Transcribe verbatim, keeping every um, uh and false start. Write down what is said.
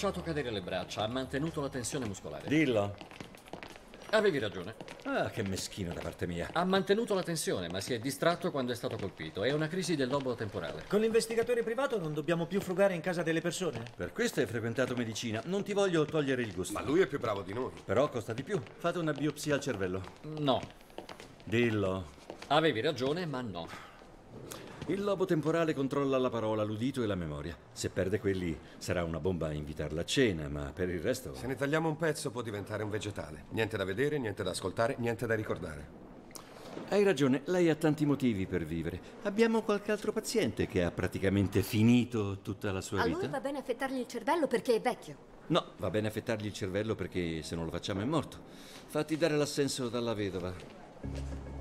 lasciato cadere le braccia, ha mantenuto la tensione muscolare. Dillo. Avevi ragione. Ah, che meschino da parte mia. Ha mantenuto la tensione, ma si è distratto quando è stato colpito. È una crisi del lobo temporale. Con l'investigatore privato non dobbiamo più frugare in casa delle persone? Per questo hai frequentato medicina. Non ti voglio togliere il gusto. Ma lui è più bravo di noi. Però costa di più. Fate una biopsia al cervello. No. Dillo. Avevi ragione, ma no. Il lobo temporale controlla la parola, l'udito e la memoria. Se perde quelli sarà una bomba a invitarla a cena, ma per il resto... Se ne tagliamo un pezzo può diventare un vegetale. Niente da vedere, niente da ascoltare, niente da ricordare. Hai ragione, lei ha tanti motivi per vivere. Abbiamo qualche altro paziente che ha praticamente finito tutta la sua A vita? lui va bene affettargli il cervello perché è vecchio. No, va bene affettargli il cervello perché se non lo facciamo è morto. Fatti dare l'assenso dalla vedova.